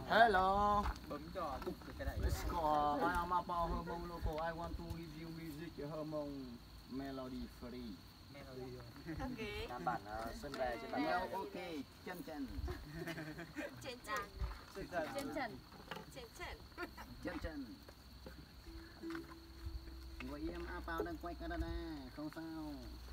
Hello. Bấm cho cục cái này. Let's go. I am about Hormone Loco. I want to review music Hormone Melody Free. Melody rồi. Ok. Làm bản Xuân về trên bản Well, nhạc. ok. Chân chân. Trên trần. Xuân dần. Trên trần. Trên trần. Chân chân. Ngồi im A Pao đang quay Canada. Không sao.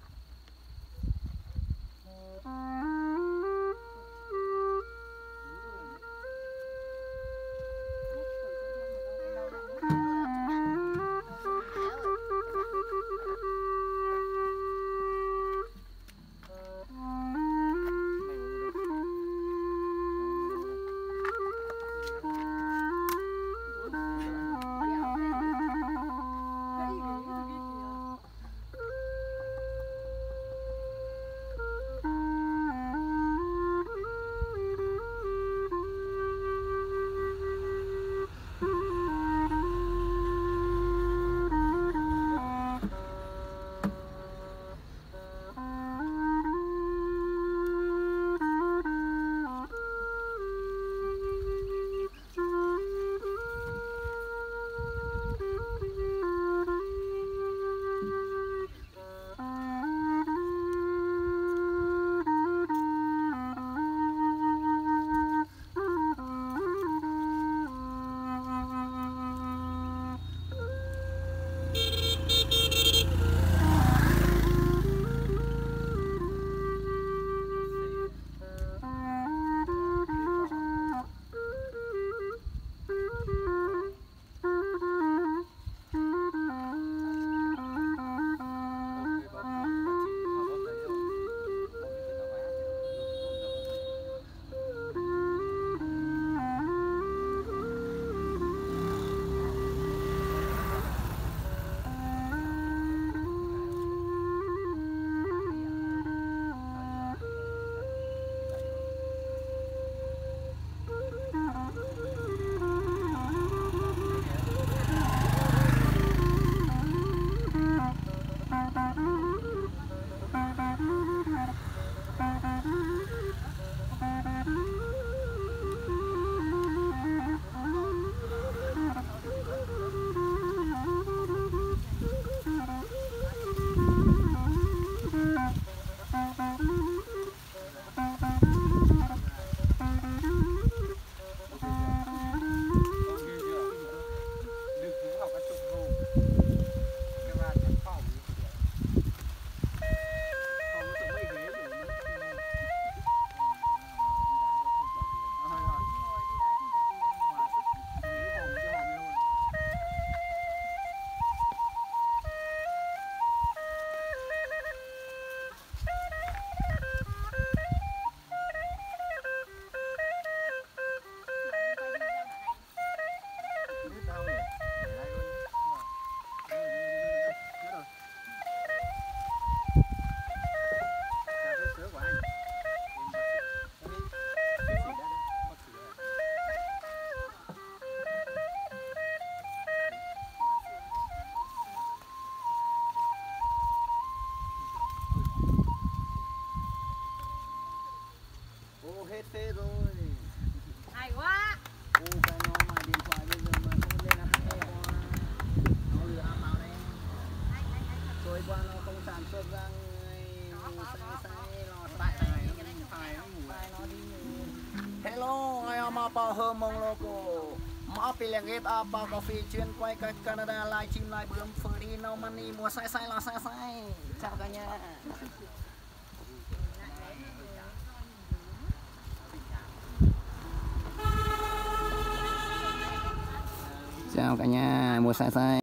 Hết phê rồi. Hay quá. Ô cái nó mà điện thoại bây giờ mà không lên là hay quá. Nó lừa A Pao đấy. Rồi qua nó không sản xuất ra nó tại này nó phải nó ngủ lại nó đi. Hello, I am A Pao Hormone Loco. Mà Pilegate A Pao Coffee chuyên quay cách Canada live stream live bướm free no money mùa sai sai là sai sai. Chào cả nhà. Chào cả nhà, mùa sai sai.